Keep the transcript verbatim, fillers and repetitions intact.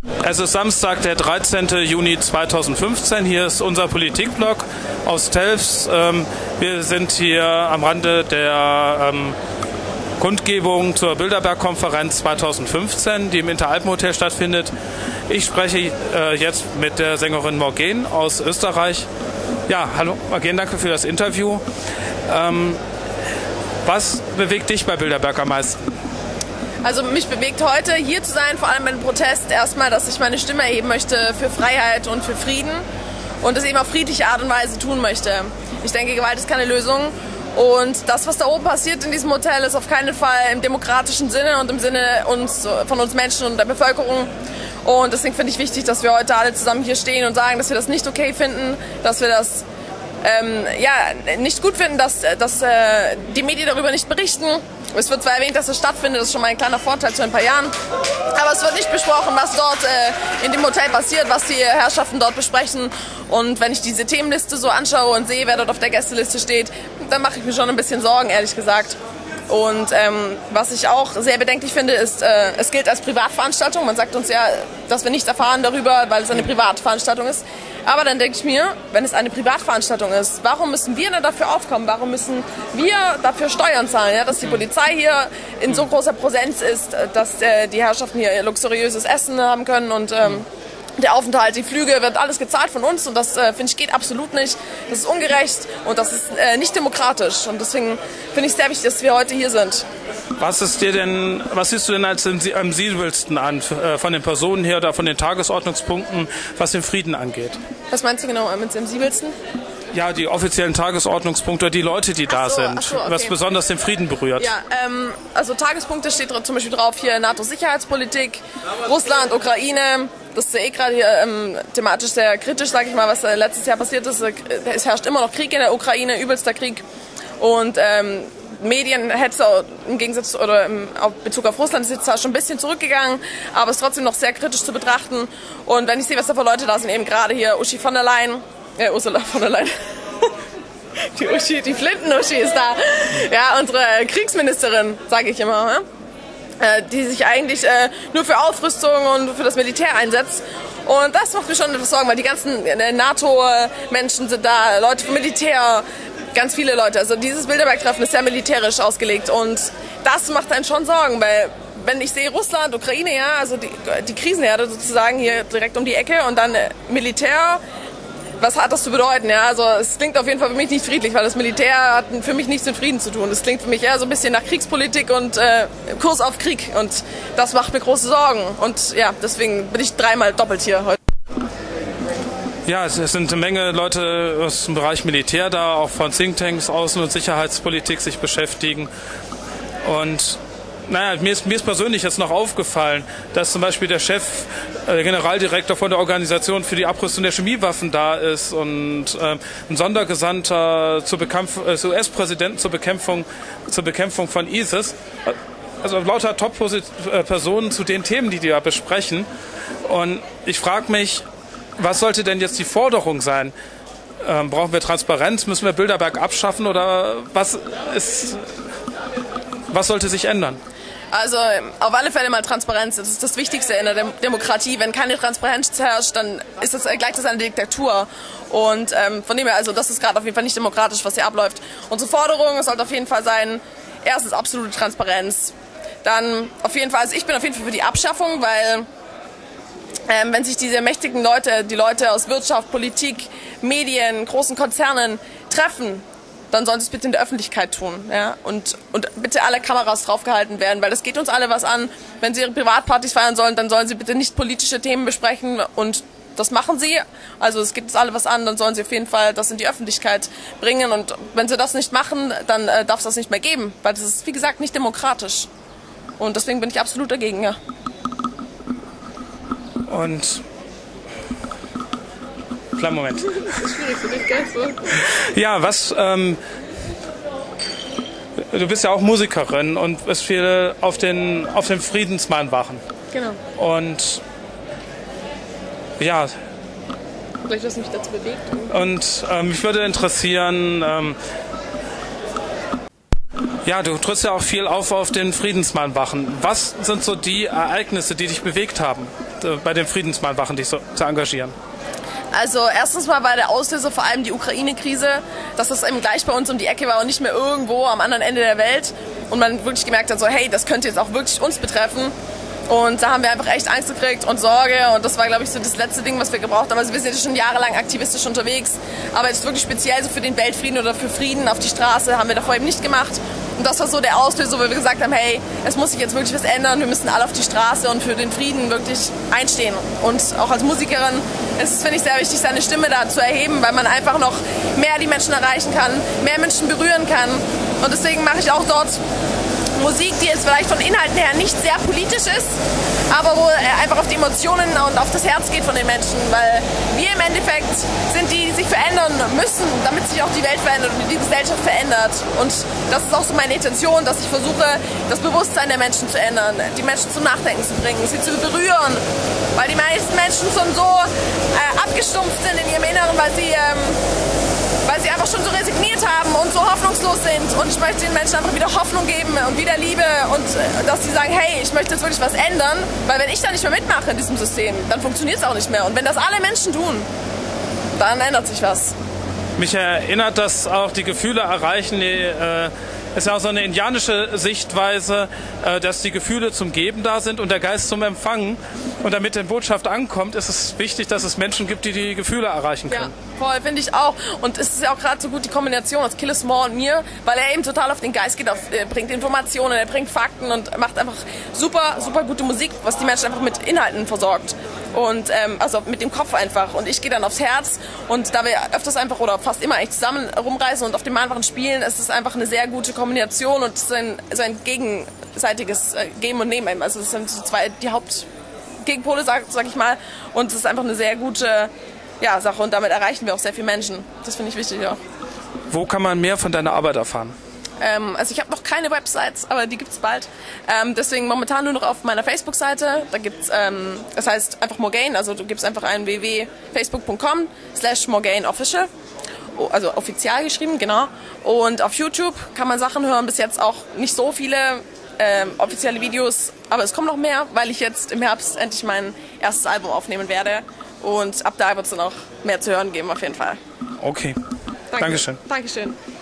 Es ist Samstag, der dreizehnte Juni zweitausendfünfzehn. Hier ist unser Politikblog aus Telfs. Wir sind hier am Rande der ähm, Kundgebung zur Bilderberg-Konferenz zweitausendfünfzehn, die im Interalpenhotel stattfindet. Ich spreche äh, jetzt mit der Sängerin Morgen aus Österreich. Ja, hallo Morgen, danke für das Interview. Ähm, was bewegt dich bei Bilderberg am meisten? Also mich bewegt heute, hier zu sein, vor allem bei dem Protest, erstmal, dass ich meine Stimme erheben möchte für Freiheit und für Frieden und das eben auf friedliche Art und Weise tun möchte. Ich denke, Gewalt ist keine Lösung und das, was da oben passiert in diesem Hotel, ist auf keinen Fall im demokratischen Sinne und im Sinne uns, von uns Menschen und der Bevölkerung. Und deswegen finde ich wichtig, dass wir heute alle zusammen hier stehen und sagen, dass wir das nicht okay finden, dass wir das ähm, ja, nicht gut finden, dass, dass äh, die Medien darüber nicht berichten. Es wird zwar erwähnt, dass es stattfindet, das ist schon mal ein kleiner Vorteil zu ein paar Jahren, aber es wird nicht besprochen, was dort äh, in dem Hotel passiert, was die Herrschaften dort besprechen. Und wenn ich diese Themenliste so anschaue und sehe, wer dort auf der Gästeliste steht, dann mache ich mir schon ein bisschen Sorgen, ehrlich gesagt. Und ähm, was ich auch sehr bedenklich finde, ist, äh, es gilt als Privatveranstaltung. Man sagt uns ja, dass wir nichts erfahren darüber, weil es eine Privatveranstaltung ist. Aber dann denke ich mir, wenn es eine Privatveranstaltung ist, warum müssen wir denn dafür aufkommen? Warum müssen wir dafür Steuern zahlen? Ja? Dass die Polizei hier in so großer Präsenz ist, dass äh, die Herrschaften hier luxuriöses Essen haben können und ähm, der Aufenthalt, die Flüge, wird alles gezahlt von uns und das, äh, finde ich, geht absolut nicht. Das ist ungerecht und das ist äh, nicht demokratisch und deswegen finde ich es sehr wichtig, dass wir heute hier sind. Was ist dir denn, was siehst du denn als am sensibelsten an, äh, von den Personen her oder von den Tagesordnungspunkten, was den Frieden angeht? Was meinst du genau mit sensibelsten? Ja, die offiziellen Tagesordnungspunkte, die Leute, die da so, sind, so, okay. Was besonders den Frieden berührt. Ja, ähm, also Tagespunkte steht zum Beispiel drauf hier NATO-Sicherheitspolitik, Russland, Ukraine. Das ist ja eh gerade hier ähm, thematisch sehr kritisch, sage ich mal, was äh, letztes Jahr passiert ist. Es herrscht immer noch Krieg in der Ukraine, übelster Krieg. Und ähm, Medienhetze im Gegensatz oder im auf Bezug auf Russland ist jetzt zwar schon ein bisschen zurückgegangen, aber es ist trotzdem noch sehr kritisch zu betrachten. Und wenn ich sehe, was da für Leute da sind, eben gerade hier Uschi von der Leyen, äh, Ursula von der Leyen. Die Uschi, die Flinten-Uschi ist da. Ja, unsere Kriegsministerin, sage ich immer, ne? Die sich eigentlich äh, nur für Aufrüstung und für das Militär einsetzt. Und das macht mir schon etwas Sorgen, weil die ganzen äh, NATO-Menschen sind da, Leute vom Militär, ganz viele Leute. Also dieses Bilderberg-Treffen ist sehr militärisch ausgelegt und das macht einen schon Sorgen, weil wenn ich sehe Russland, Ukraine, ja, also die, die Krisenherde sozusagen hier direkt um die Ecke und dann äh, Militär, was hat das zu bedeuten? Ja, also es klingt auf jeden Fall für mich nicht friedlich, weil das Militär hat für mich nichts mit Frieden zu tun. Es klingt für mich eher so ein bisschen nach Kriegspolitik und äh, Kurs auf Krieg und das macht mir große Sorgen und ja, deswegen bin ich dreimal doppelt hier heute. Ja, es sind eine Menge Leute aus dem Bereich Militär da, auch von Thinktanks, Außen- und Sicherheitspolitik sich beschäftigen und naja, mir ist, mir ist persönlich jetzt noch aufgefallen, dass zum Beispiel der Chef, der Generaldirektor von der Organisation für die Abrüstung der Chemiewaffen da ist und äh, ein Sondergesandter zur Bekämpfung, äh, U S-Präsidenten zur Bekämpfung, zur Bekämpfung von ISIS. Also lauter Top-Personen zu den Themen, die die da besprechen. Und ich frage mich, was sollte denn jetzt die Forderung sein? Ähm, brauchen wir Transparenz? Müssen wir Bilderberg abschaffen? Oder was ist, was sollte sich ändern? Also auf alle Fälle mal Transparenz, das ist das Wichtigste in der Dem Demokratie. Wenn keine Transparenz herrscht, dann ist das gleich das eine Diktatur. Und ähm, von dem her, also das ist gerade auf jeden Fall nicht demokratisch, was hier abläuft. Unsere Forderung sollte auf jeden Fall sein, erstens absolute Transparenz. Dann auf jeden Fall, also ich bin auf jeden Fall für die Abschaffung, weil ähm, wenn sich diese mächtigen Leute, die Leute aus Wirtschaft, Politik, Medien, großen Konzernen treffen, dann sollen sie es bitte in der Öffentlichkeit tun. Ja? Und, und bitte alle Kameras draufgehalten werden, weil das geht uns alle was an. Wenn sie ihre Privatpartys feiern sollen, dann sollen sie bitte nicht politische Themen besprechen und das machen sie. Also es geht uns alle was an, dann sollen sie auf jeden Fall das in die Öffentlichkeit bringen und wenn sie das nicht machen, dann äh, darf es das nicht mehr geben, weil das ist, wie gesagt, nicht demokratisch. Und deswegen bin ich absolut dagegen, ja. Und kleinen Moment. Das ist schwierig für dich, gell? So. Ja, was, ähm, du bist ja auch Musikerin und bist viel auf den, auf den Friedensmann wachen. Genau. Und ja. Vielleicht, was mich dazu bewegt. Und ähm, mich würde interessieren, ähm, ja, du trittst ja auch viel auf auf den Friedensmann wachen. Was sind so die Ereignisse, die dich bewegt haben? bei den Friedensmahnwachen dich so zu engagieren? Also erstens mal war der Auslöser vor allem die Ukraine-Krise, dass das eben gleich bei uns um die Ecke war und nicht mehr irgendwo am anderen Ende der Welt. Und man wirklich gemerkt hat, so hey, das könnte jetzt auch wirklich uns betreffen. Und da haben wir einfach echt Angst gekriegt und Sorge. Und das war, glaube ich, so das letzte Ding, was wir gebraucht haben. Also wir sind jetzt schon jahrelang aktivistisch unterwegs. Aber jetzt wirklich speziell so für den Weltfrieden oder für Frieden auf die Straße haben wir davor eben nicht gemacht. Und das war so der Auslöser, wo wir gesagt haben, hey, es muss sich jetzt wirklich was ändern. Wir müssen alle auf die Straße und für den Frieden wirklich einstehen. Und auch als Musikerin ist es, finde ich, sehr wichtig, seine Stimme da zu erheben, weil man einfach noch mehr die Menschen erreichen kann, mehr Menschen berühren kann. Und deswegen mache ich auch dort Musik, die jetzt vielleicht von Inhalten her nicht sehr politisch ist, aber wo er einfach auf die Emotionen und auf das Herz geht von den Menschen, weil wir im Endeffekt sind die, die sich verändern müssen, damit sich auch die Welt verändert und die Gesellschaft verändert. Und das ist auch so meine Intention, dass ich versuche, das Bewusstsein der Menschen zu ändern, die Menschen zum Nachdenken zu bringen, sie zu berühren, weil die meisten Menschen schon so äh, abgestumpft sind in ihrem Inneren, weil sie ähm, weil sie einfach schon so resigniert haben und so hoffnungslos sind. Und ich möchte den Menschen einfach wieder Hoffnung geben und wieder Liebe und dass sie sagen, hey, ich möchte jetzt wirklich was ändern, weil wenn ich da nicht mehr mitmache in diesem System, dann funktioniert es auch nicht mehr. Und wenn das alle Menschen tun, dann ändert sich was. Mich erinnert das auch, die Gefühle erreichen, die, äh, ist ja auch so eine indianische Sichtweise, äh, dass die Gefühle zum Geben da sind und der Geist zum Empfangen. Und damit die Botschaft ankommt, ist es wichtig, dass es Menschen gibt, die die Gefühle erreichen können. Ja, voll, finde ich auch. Und es ist ja auch gerade so gut die Kombination aus Killer Small und mir, weil er eben total auf den Geist geht, auf, er bringt Informationen, er bringt Fakten und macht einfach super, super gute Musik, was die Menschen einfach mit Inhalten versorgt. Und ähm, also mit dem Kopf einfach. Und ich gehe dann aufs Herz. Und da wir öfters einfach oder fast immer echt zusammen rumreisen und auf den Mahnwachen spielen, ist es einfach eine sehr gute Kombination und so ein, so ein gegenseitiges äh, Geben und Nehmen. Also das sind so zwei die Hauptgegenpole, sag, sag ich mal. Und es ist einfach eine sehr gute ja, Sache. Und damit erreichen wir auch sehr viele Menschen. Das finde ich wichtig, ja. Wo kann man mehr von deiner Arbeit erfahren? Ähm, also ich habe noch keine Websites, aber die gibt es bald. Ähm, deswegen momentan nur noch auf meiner Facebook-Seite. Da gibt's, ähm, das heißt einfach Morgaine, also du gibst einfach ein w w w punkt facebook punkt com slash morgaine official. Also offizial geschrieben, genau. Und auf YouTube kann man Sachen hören, bis jetzt auch nicht so viele ähm, offizielle Videos, aber es kommen noch mehr, weil ich jetzt im Herbst endlich mein erstes Album aufnehmen werde. Und ab da wird es dann auch mehr zu hören geben, auf jeden Fall. Okay. Danke. Dankeschön. Dankeschön.